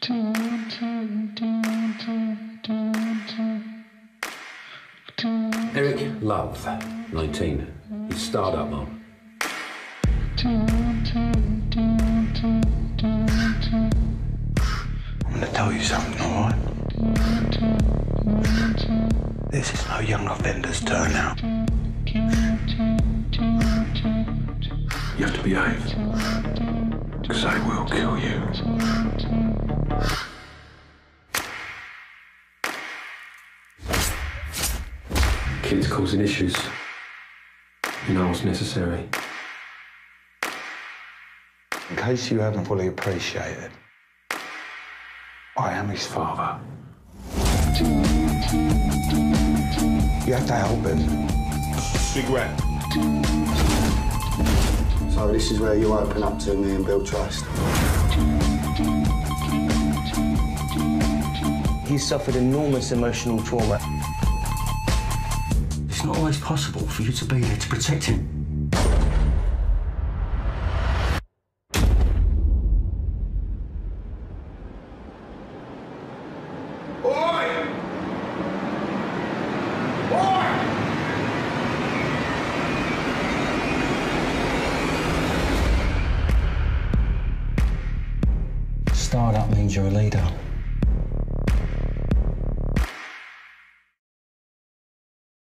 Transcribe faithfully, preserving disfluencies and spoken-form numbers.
Έρικ, love, nineteen. He's start-up mom. I'm going to tell you something, all right? This is no young offender's turn now. You have to behave, because I will kill you. Kids causing issues. You know what's necessary. In case you haven't fully appreciated, I am his father. You have to help him. Cigarette. So this is where you open up to me and build trust. He's suffered enormous emotional trauma. It's not always possible for you to be there to protect him. Start up means you're a leader.